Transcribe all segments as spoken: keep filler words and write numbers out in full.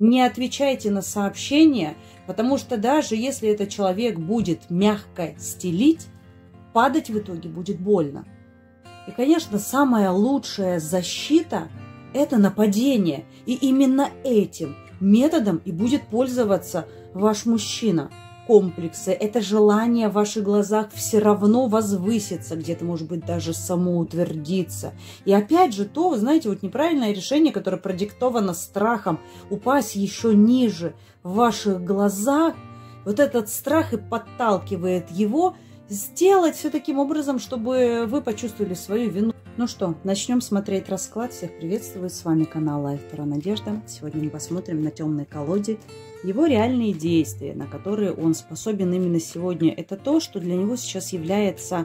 Не отвечайте на сообщения, потому что даже если этот человек будет мягко стелить, падать в итоге будет больно. И, конечно, самая лучшая защита – это нападение. И именно этим методом и будет пользоваться ваш мужчина. Комплексы – это желание в ваших глазах все равно возвыситься, где-то, может быть, даже самоутвердиться. И опять же, то, вы знаете, вот неправильное решение, которое продиктовано страхом упасть еще ниже в ваших глазах, вот этот страх и подталкивает его сделать все таким образом, чтобы вы почувствовали свою вину. Ну что, начнем смотреть расклад. Всех приветствую, с вами канал Life Tarot Надежда. Сегодня мы посмотрим на темной колоде его реальные действия, на которые он способен именно сегодня. Это то, что для него сейчас является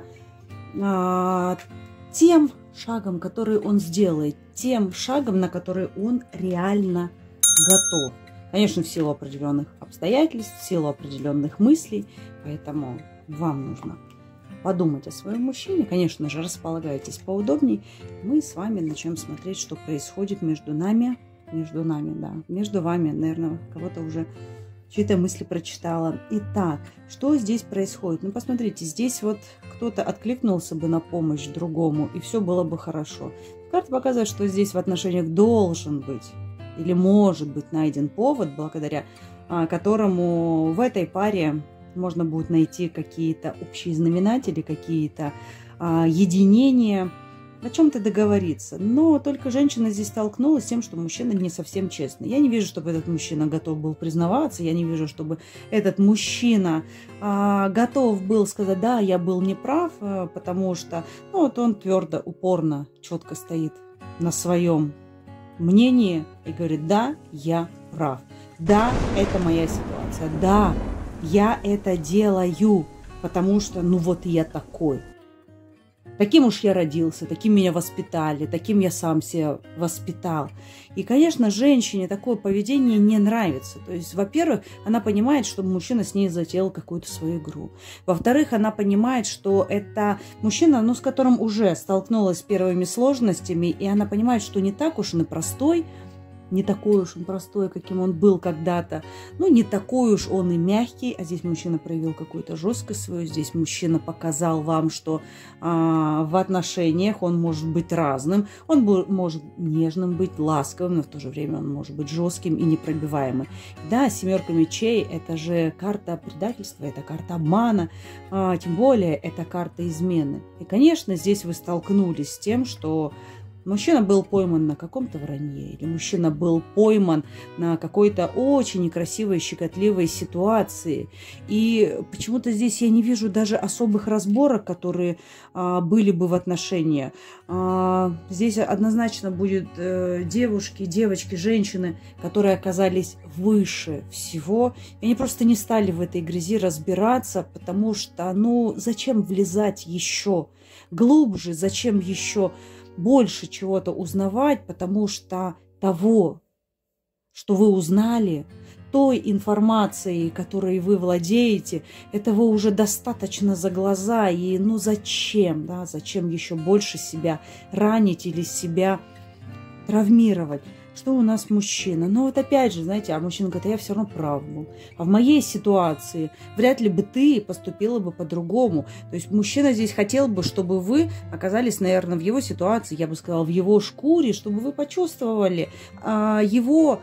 а, тем шагом, который он сделает, тем шагом, на который он реально готов. Конечно, в силу определенных обстоятельств, в силу определенных мыслей, поэтому вам нужно подумать о своем мужчине. Конечно же, располагайтесь поудобней. Мы с вами начнем смотреть, что происходит между нами. Между нами, да. Между вами, наверное, кого-то уже чьи-то мысли прочитала. Итак, что здесь происходит? Ну, посмотрите, здесь вот кто-то откликнулся бы на помощь другому, и все было бы хорошо. Карта показывает, что здесь в отношениях должен быть или может быть найден повод, благодаря а, которому в этой паре можно будет найти какие-то общие знаменатели, какие-то а, единения, о чем-то договориться. Но только женщина здесь столкнулась с тем, что мужчина не совсем честный. Я не вижу, чтобы этот мужчина готов был признаваться, я не вижу, чтобы этот мужчина а, готов был сказать: да, я был неправ, а, потому что ну, вот он твердо, упорно, четко стоит на своем мнении и говорит: да, я прав, да, это моя ситуация, да, я это делаю, потому что, ну вот я такой. Таким уж я родился, таким меня воспитали, таким я сам себя воспитал. И, конечно, женщине такое поведение не нравится. То есть, во-первых, она понимает, что мужчина с ней затеял какую-то свою игру. Во-вторых, она понимает, что это мужчина, ну, с которым уже столкнулась с первыми сложностями, и она понимает, что не так уж он и простой, не такой уж он простой, каким он был когда-то. Ну, не такой уж он и мягкий. А здесь мужчина проявил какую-то жесткость свою. Здесь мужчина показал вам, что а, в отношениях он может быть разным. Он может нежным быть, ласковым, но в то же время он может быть жестким и непробиваемым. Да, семерка мечей – это же карта предательства, это карта обмана. А, тем более, это карта измены. И, конечно, здесь вы столкнулись с тем, что мужчина был пойман на каком-то вранье, или мужчина был пойман на какой-то очень некрасивой, щекотливой ситуации. И почему-то здесь я не вижу даже особых разборок, которые а, были бы в отношениях. А, здесь однозначно будут э, девушки, девочки, женщины, которые оказались выше всего. И они просто не стали в этой грязи разбираться, потому что, ну, зачем влезать еще глубже, зачем еще больше чего-то узнавать, потому что того, что вы узнали, той информацией, которой вы владеете, этого уже достаточно за глаза. И ну зачем, да, зачем еще больше себя ранить или себя травмировать? Что у нас мужчина? Ну вот опять же, знаете, а мужчина говорит: а я все равно прав был. А в моей ситуации вряд ли бы ты поступила бы по-другому. То есть мужчина здесь хотел бы, чтобы вы оказались, наверное, в его ситуации, я бы сказала, в его шкуре, чтобы вы почувствовали а, его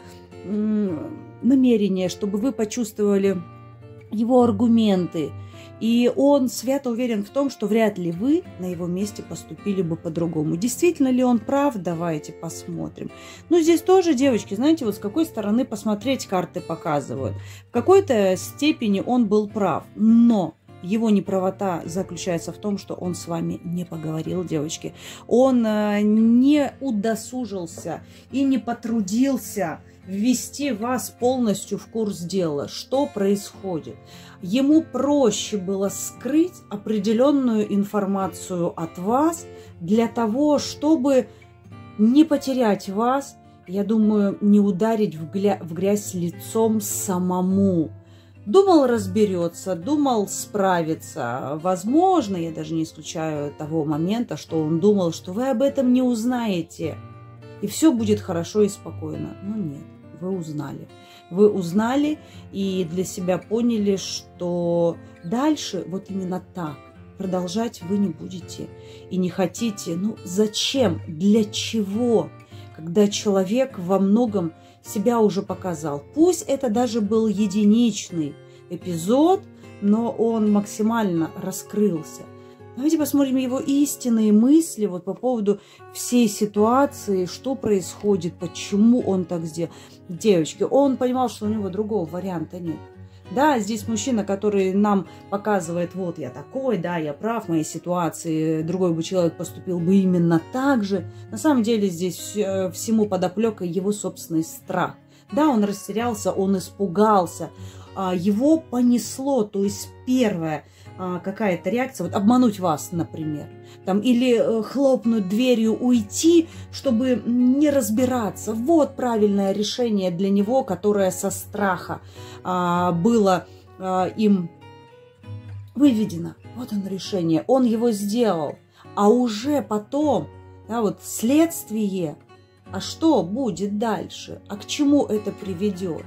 м, намерения, чтобы вы почувствовали его аргументы. И он свято уверен в том, что вряд ли вы на его месте поступили бы по-другому. Действительно ли он прав? Давайте посмотрим. Ну, здесь тоже, девочки, знаете, вот с какой стороны посмотреть карты показывают. В какой-то степени он был прав, но его неправота заключается в том, что он с вами не поговорил, девочки. Он не удосужился и не потрудился ввести вас полностью в курс дела. Что происходит? Ему проще было скрыть определенную информацию от вас для того, чтобы не потерять вас, я думаю, не ударить в, гля... в грязь лицом самому. Думал, разберется, думал, справится. Возможно, я даже не исключаю того момента, что он думал, что вы об этом не узнаете, и все будет хорошо и спокойно. Но нет. вы узнали. Вы узнали и для себя поняли, что дальше вот именно так продолжать вы не будете. И не хотите. Ну зачем? Для чего? Когда человек во многом себя уже показал. Пусть это даже был единичный эпизод, но он максимально раскрылся. Давайте посмотрим его истинные мысли вот по поводу всей ситуации, что происходит, почему он так сделал. Девочки, он понимал, что у него другого варианта нет. Да, здесь мужчина, который нам показывает, вот я такой, да, я прав, в моей ситуации другой бы человек поступил бы именно так же. На самом деле здесь всему подоплека его собственный страх. Да, он растерялся, он испугался, его понесло, то есть первая какая-то реакция, вот обмануть вас, например, там, или хлопнуть дверью, уйти, чтобы не разбираться. Вот правильное решение для него, которое со страха а, было а, им выведено. Вот он решение, он его сделал, а уже потом, да, вот следствие, а что будет дальше, а к чему это приведет?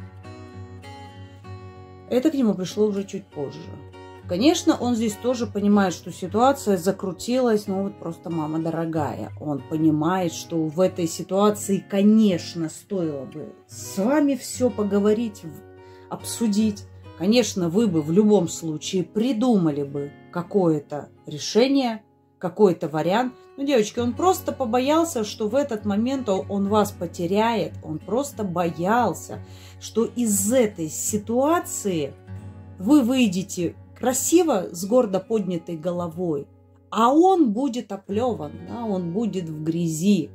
Это к нему пришло уже чуть позже. Конечно, он здесь тоже понимает, что ситуация закрутилась, ну вот просто мама дорогая. Он понимает, что в этой ситуации, конечно, стоило бы с вами все поговорить, обсудить. Конечно, вы бы в любом случае придумали бы какое-то решение, какой-то вариант. Ну, девочки, он просто побоялся, что в этот момент он вас потеряет. Он просто боялся, что из этой ситуации вы выйдете красиво, с гордо поднятой головой, а он будет оплеван, да, он будет в грязи.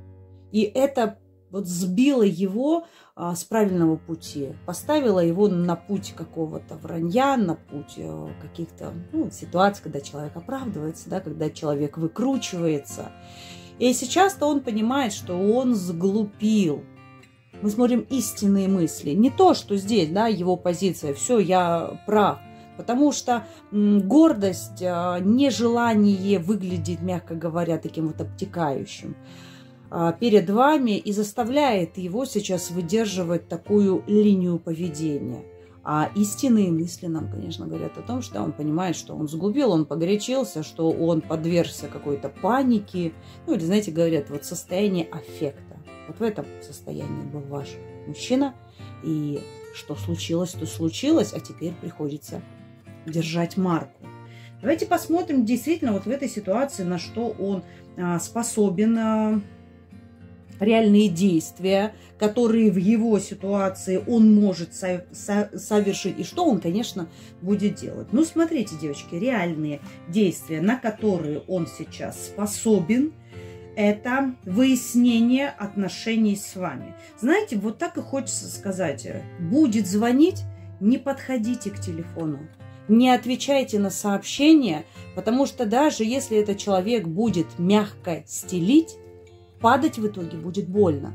И это вот сбило его а, с правильного пути, поставило его на путь какого-то вранья, на путь а, каких-то ну, ситуаций, когда человек оправдывается, да, когда человек выкручивается. И сейчас-то он понимает, что он сглупил. Мы смотрим истинные мысли. Не то, что здесь, да, его позиция, все, я прав. Потому что гордость, нежелание выглядеть, мягко говоря, таким вот обтекающим перед вами и заставляет его сейчас выдерживать такую линию поведения. А истинные мысли нам, конечно, говорят о том, что он понимает, что он сгубил, он погорячился, что он подвергся какой-то панике. Ну, или, знаете, говорят, вот состояние аффекта. Вот в этом состоянии был ваш мужчина. И что случилось, то случилось, а теперь приходится держать марку. Давайте посмотрим действительно вот в этой ситуации, на что он а, способен, а, реальные действия, которые в его ситуации он может со со совершить, и что он, конечно, будет делать. Ну, смотрите, девочки, реальные действия, на которые он сейчас способен, это выяснение отношений с вами. Знаете, вот так и хочется сказать. Будет звонить, не подходите к телефону. Не отвечайте на сообщения, потому что даже если этот человек будет мягко стелить, падать в итоге будет больно.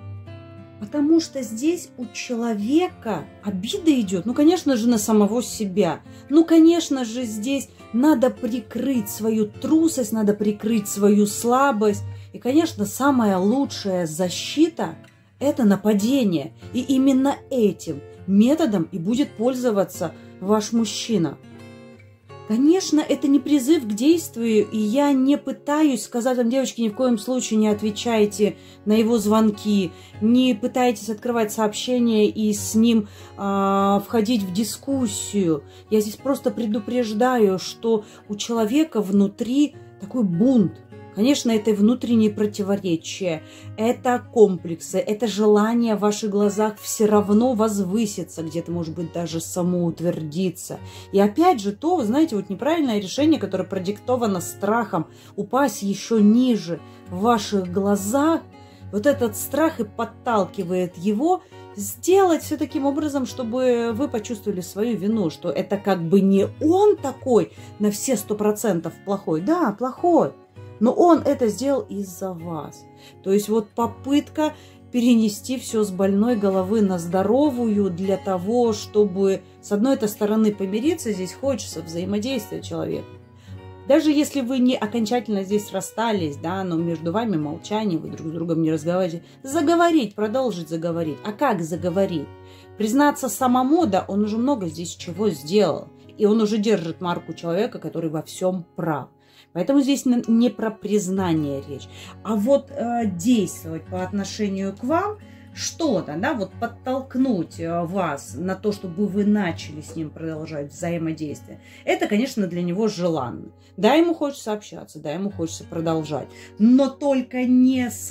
Потому что здесь у человека обида идет, ну, конечно же, на самого себя. Ну, конечно же, здесь надо прикрыть свою трусость, надо прикрыть свою слабость. И, конечно, самая лучшая защита – это нападение. И именно этим методом и будет пользоваться ваш мужчина. Конечно, это не призыв к действию, и я не пытаюсь сказать вам, девочки, ни в коем случае не отвечайте на его звонки, не пытайтесь открывать сообщения и с ним э, входить в дискуссию. Я здесь просто предупреждаю, что у человека внутри такой бунт. Конечно, это внутренние противоречия, это комплексы, это желание в ваших глазах все равно возвыситься, где-то, может быть, даже самоутвердиться. И опять же, то, вы знаете, вот неправильное решение, которое продиктовано страхом упасть еще ниже в ваших глазах, вот этот страх и подталкивает его сделать все таким образом, чтобы вы почувствовали свою вину, что это как бы не он такой на все сто процентов плохой. Да, плохой. Но он это сделал из-за вас. То есть вот попытка перенести все с больной головы на здоровую для того, чтобы с одной стороны помириться, здесь хочется взаимодействия человека. Даже если вы не окончательно здесь расстались, да, но между вами молчание, вы друг с другом не разговариваете, заговорить, продолжить заговорить. А как заговорить? Признаться самому, да, он уже много здесь чего сделал. И он уже держит марку человека, который во всем прав. Поэтому здесь не про признание речь. А вот э, действовать по отношению к вам, что-то, да, вот подтолкнуть вас на то, чтобы вы начали с ним продолжать взаимодействие, это, конечно, для него желанно. Да, ему хочется общаться, да, ему хочется продолжать, но только не с,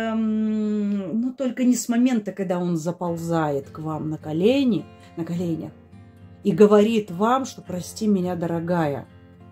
но только не с момента, когда он заползает к вам на колени, на коленях и говорит вам, что прости меня, дорогая.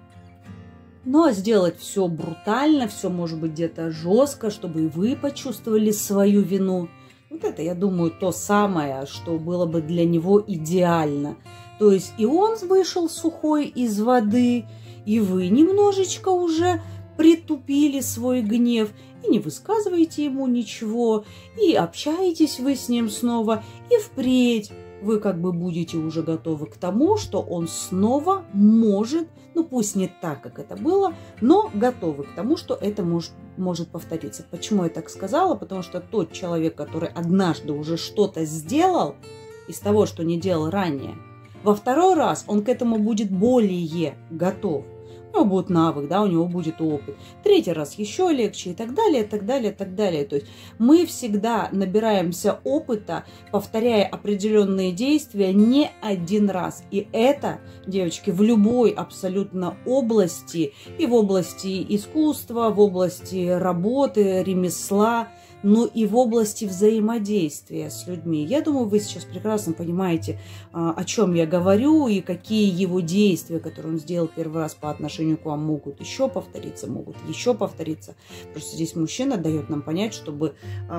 Но сделать все брутально, все может быть где-то жестко, чтобы и вы почувствовали свою вину. Вот это, я думаю, то самое, что было бы для него идеально. То есть и он вышел сухой из воды, и вы немножечко уже притупили свой гнев, и не высказываете ему ничего, и общаетесь вы с ним снова, и впредь вы как бы будете уже готовы к тому, что он снова может, ну пусть не так, как это было, но готовы к тому, что это может, может повториться. Почему я так сказала? Потому что тот человек, который однажды уже что-то сделал из того, что не делал ранее, во второй раз он к этому будет более готов. У него будет навык, да, у него будет опыт. Третий раз еще легче и так далее, и так далее, и так далее. То есть мы всегда набираемся опыта, повторяя определенные действия не один раз. И это, девочки, в любой абсолютно области, и в области искусства, в области работы, ремесла, но и в области взаимодействия с людьми. Я думаю, вы сейчас прекрасно понимаете, о чем я говорю, и какие его действия, которые он сделал первый раз по отношению к вам, могут еще повториться, могут еще повториться. Просто здесь мужчина дает нам понять, чтобы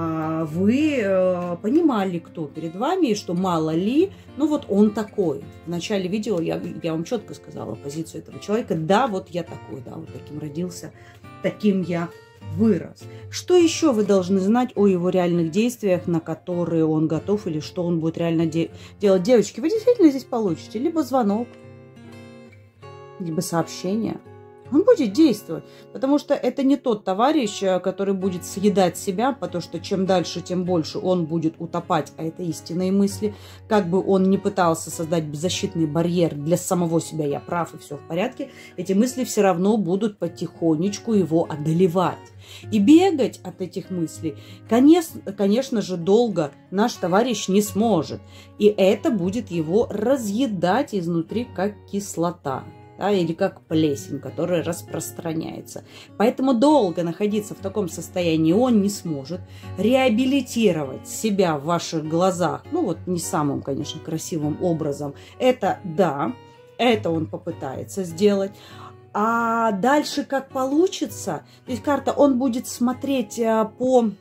вы понимали, кто перед вами, и что мало ли, ну вот он такой. В начале видео я, я вам четко сказала позицию этого человека. Да, вот я такой, да, вот таким родился, таким я вырос. Что еще вы должны знать о его реальных действиях, на которые он готов, или что он будет реально де- делать? Девочки, вы действительно здесь получите либо звонок, либо сообщение. Он будет действовать, потому что это не тот товарищ, который будет съедать себя, потому что чем дальше, тем больше он будет утопать, а это истинные мысли. Как бы он ни пытался создать беззащитный барьер для самого себя, я прав и все в порядке, эти мысли все равно будут потихонечку его одолевать. И бегать от этих мыслей, конечно, конечно же, долго наш товарищ не сможет. И это будет его разъедать изнутри, как кислота. Да, или как плесень, которая распространяется. Поэтому долго находиться в таком состоянии он не сможет. Реабилитировать себя в ваших глазах, ну вот не самым, конечно, красивым образом, это да, это он попытается сделать. А дальше как получится, то есть карта, он будет смотреть по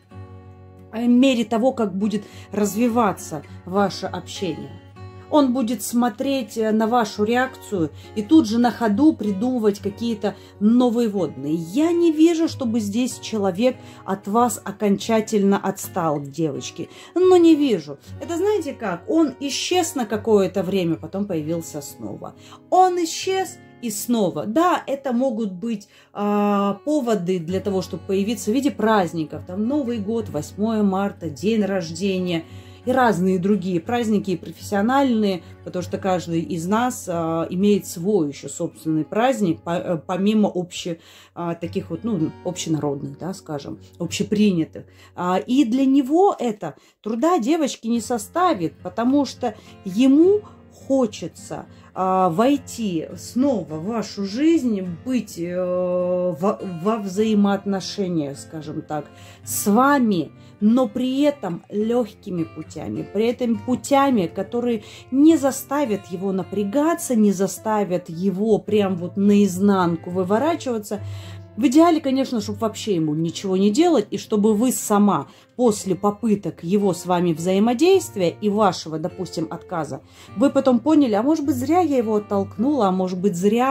мере того, как будет развиваться ваше общение. Он будет смотреть на вашу реакцию и тут же на ходу придумывать какие-то новые водные. Я не вижу, чтобы здесь человек от вас окончательно отстал, девочки. Но не вижу. Это знаете как? Он исчез на какое-то время, потом появился снова. Он исчез и снова. Да, это могут быть э, поводы для того, чтобы появиться в виде праздников. Там Новый год, восьмое марта, день рождения. И разные другие праздники, и профессиональные, потому что каждый из нас а, имеет свой еще собственный праздник, по, помимо обще, а, таких вот, ну, общенародных, да, скажем, общепринятых. А, и для него это труда девочки не составит, потому что ему хочется а, войти снова в вашу жизнь, быть э, во, во взаимоотношениях, скажем так, с вами, но при этом легкими путями, при этом путями, которые не заставят его напрягаться, не заставят его прям вот наизнанку выворачиваться. В идеале, конечно, чтобы вообще ему ничего не делать, и чтобы вы сама после попыток его с вами взаимодействия и вашего, допустим, отказа, вы потом поняли, а может быть, зря я его оттолкнула, а может быть, зря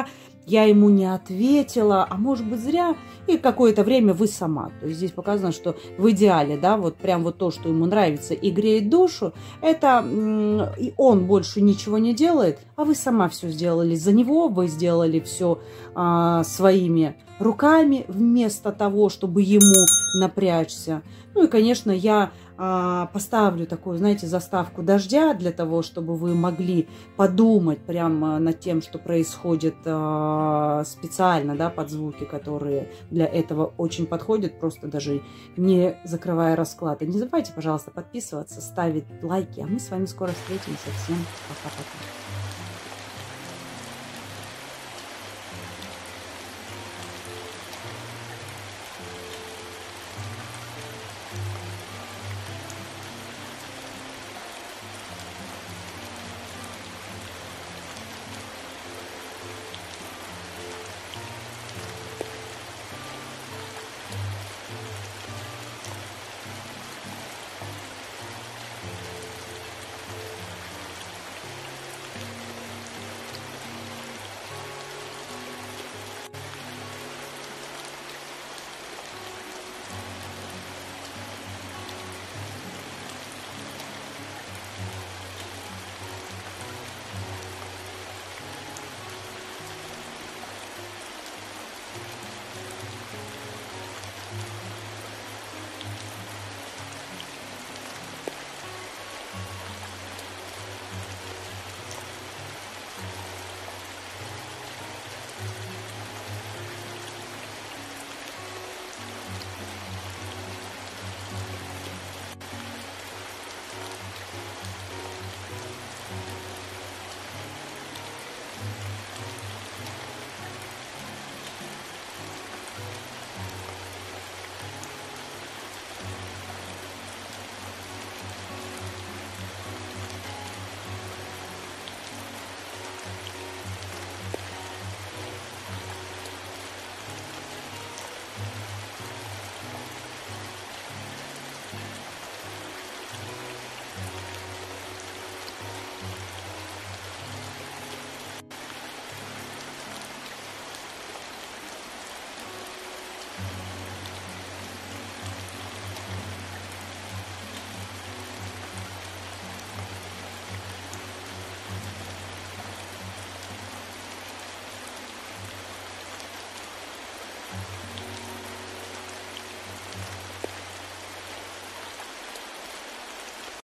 я ему не ответила, а может быть зря, и какое-то время вы сама. То есть здесь показано, что в идеале, да, вот прям вот то, что ему нравится и греет душу, это и он больше ничего не делает, а вы сама все сделали за него, вы сделали все а, своими руками вместо того, чтобы ему напрячься. Ну и, конечно, я а, поставлю такую, знаете, заставку дождя для того, чтобы вы могли подумать прямо над тем, что происходит а, специально, да, под звуки, которые для этого очень подходят, просто даже не закрывая расклад. И не забывайте, пожалуйста, подписываться, ставить лайки, а мы с вами скоро встретимся. Всем пока-пока.